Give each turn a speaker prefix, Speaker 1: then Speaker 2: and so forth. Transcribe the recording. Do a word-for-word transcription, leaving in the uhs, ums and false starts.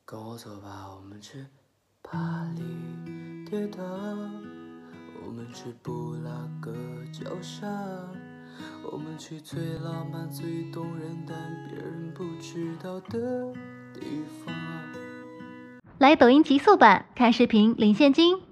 Speaker 1: 跟我走吧，我们去巴黎铁塔，我们去布拉格脚下，我们去最浪漫、最动人但别人不知道的地方。
Speaker 2: 来抖音极速版看视频领现金。